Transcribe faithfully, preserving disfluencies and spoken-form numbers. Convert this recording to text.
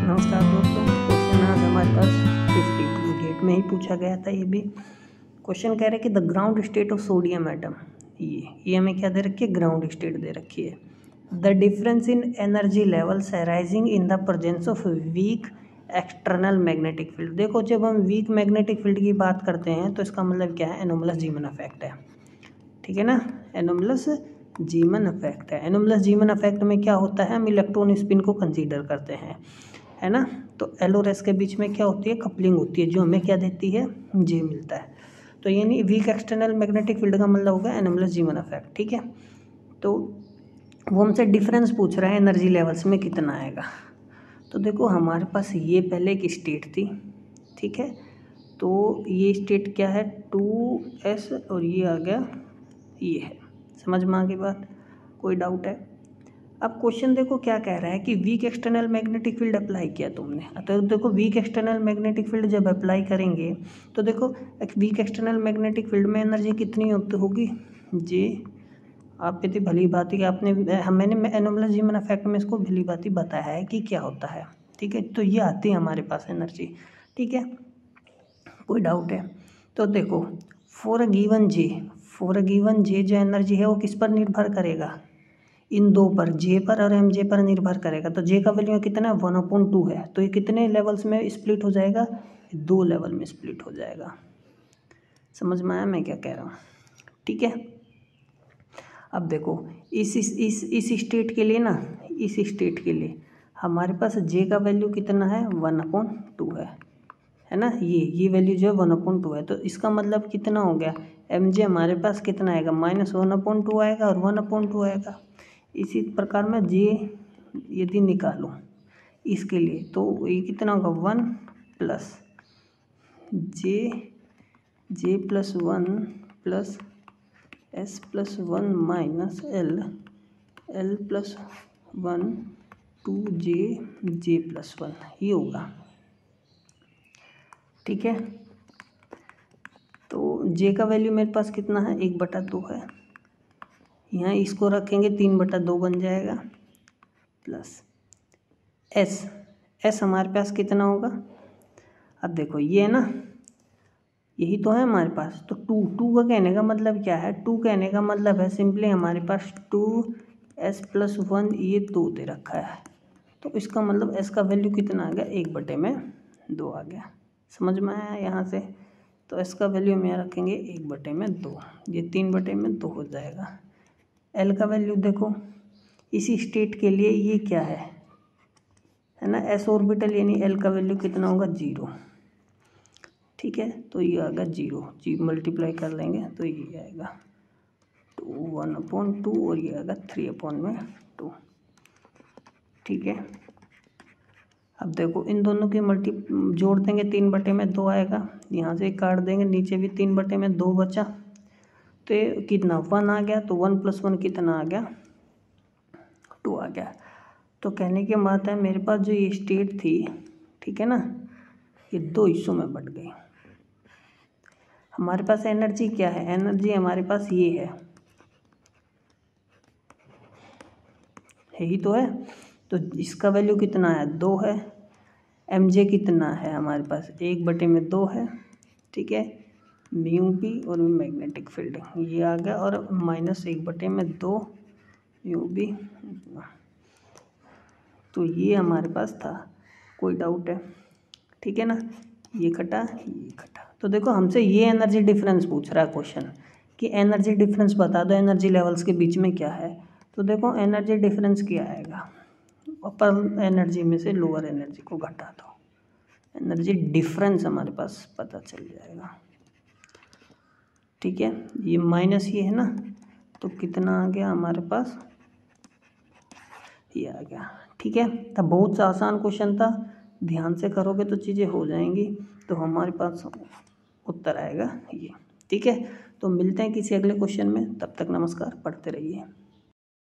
नमस्कार दोस्तों, क्वेश्चन आज हमारे पास फिफ्टी गेट में ही पूछा गया था। ये भी क्वेश्चन कह रहा है कि the ground state of sodium atom, ये ये हमें क्या दे रखी है, ग्राउंड स्टेट दे रखी है। The difference in energy levels arising in the presence of weak external magnetic field. देखो, जब हम वीक मैग्नेटिक फील्ड की बात करते हैं तो इसका मतलब क्या है, एनोमलस जीमन इफेक्ट है। ठीक है ना, एनोमलस जीमन इफेक्ट है। एनोमलस जीमन इफेक्ट में क्या होता है, हम इलेक्ट्रॉन स्पिन को कंसीडर करते हैं, है ना। तो एल और एस के बीच में क्या होती है, कपलिंग होती है, जो हमें क्या देती है, जे मिलता है। तो यानी वीक एक्सटर्नल मैग्नेटिक फील्ड का मतलब होगा एनोमलस जीमन इफेक्ट। ठीक है, तो वो हमसे डिफरेंस पूछ रहा है एनर्जी लेवल्स में कितना आएगा। तो देखो, हमारे पास ये पहले एक स्टेट थी, ठीक है। तो ये स्टेट क्या है, टू एस, और ये आ गया, ये है। समझ में आ गई बात, कोई डाउट है? अब क्वेश्चन देखो क्या कह रहा है कि weak external magnetic field apply किया तुमने। तो देखो, वीक एक्सटर्नल मैग्नेटिक फील्ड जब अप्लाई करेंगे तो देखो, वीक एक्सटर्नल मैग्नेटिक फील्ड में एनर्जी कितनी होगी, जे। आप इतनी भली भांति आपने मैंने एनोमलस जीमन इफेक्ट में इसको भली भांति बताया है कि क्या होता है। ठीक है, तो ये आती है हमारे पास एनर्जी। ठीक है, कोई डाउट है? तो देखो, for a given J, for a given J जो एनर्जी है वो किस पर निर्भर करेगा, इन दो पर, जे पर और एम जे पर निर्भर करेगा। तो जे का वैल्यू कितना है, वन अपॉइंट टू है। तो ये कितने लेवल्स में स्प्लिट हो जाएगा, दो लेवल में स्प्लिट हो जाएगा। समझ में आया मैं क्या कह रहा हूँ? ठीक है, अब देखो, इस इस इस इस स्टेट के लिए ना, इस स्टेट के लिए हमारे पास जे का वैल्यू कितना है, वन अपॉइंट टू है, है ना। ये ये वैल्यू जो है वन अपॉइंट टू है। तो इसका मतलब कितना हो गया, एम जे हमारे पास कितना आएगा, माइनस वन अपॉइंट टू आएगा और वन अपॉइंट टू आएगा। इसी प्रकार में जे यदि निकालो इसके लिए तो ये कितना होगा, one plus J, J plus one plus S plus one minus L, L plus one two J, J plus one, ये होगा। ठीक है, तो जे का वैल्यू मेरे पास कितना है, एक बटा दो है। यहाँ इसको रखेंगे, तीन बटा दो बन जाएगा, प्लस एस, एस हमारे पास कितना होगा। अब देखो, ये है ना, यही तो है हमारे पास। तो टू, टू का कहने का मतलब क्या है, टू कहने का मतलब है सिंपली हमारे पास टू एस प्लस वन, ये दो दे रखा है। तो इसका मतलब एस का वैल्यू कितना आ गया, एक बटे में दो आ गया। समझ में आया यहाँ से? तो एस का वैल्यू हम यहाँ रखेंगे एक बटे में दो, ये तीन बटे में दो हो जाएगा। एल का वैल्यू देखो, इसी स्टेट के लिए ये क्या है, है ना, एस ऑर्बिटल, यानी एल का वैल्यू कितना होगा, जीरो। ठीक है, तो ये आएगा जीरो, जी मल्टीप्लाई कर लेंगे तो ये आएगा टू, वन अपॉन टू, और ये आएगा थ्री अपॉन में टू। ठीक है, अब देखो, इन दोनों की मल्टी जोड़ देंगे, तीन बटे में दो आएगा, यहाँ से काट देंगे, नीचे भी तीन बटे में दो बचा, तो ये कितना, वन आ गया। तो वन प्लस वन कितना आ गया, टू आ गया। तो कहने की बात है, मेरे पास जो ये स्टेट थी, ठीक है ना, ये दो हिस्सों में बट गई। हमारे पास एनर्जी क्या है, एनर्जी हमारे पास ये है, यही तो है। तो इसका वैल्यू कितना है, दो है। एम जे कितना है हमारे पास, एक बटे में दो है। ठीक है, म्यू बी और मैग्नेटिक फील्ड ये आ गया, और माइनस एक बटे में दो म्यू बी। तो ये हमारे पास था, कोई डाउट है? ठीक है ना, ये कटा, ये कटा। तो देखो, हमसे ये एनर्जी डिफरेंस पूछ रहा है क्वेश्चन कि एनर्जी डिफरेंस बता दो एनर्जी लेवल्स के बीच में क्या है। तो देखो, एनर्जी डिफरेंस क्या आएगा, अपर एनर्जी में से लोअर एनर्जी को घटा दो, एनर्जी डिफरेंस हमारे पास पता चल जाएगा। ठीक है, ये माइनस ये है ना, तो कितना आ गया हमारे पास, ये आ गया। ठीक है, तो बहुत सा आसान क्वेश्चन था, ध्यान से करोगे तो चीज़ें हो जाएंगी, तो हमारे पास उत्तर आएगा ये। ठीक है, तो मिलते हैं किसी अगले क्वेश्चन में, तब तक नमस्कार, पढ़ते रहिए।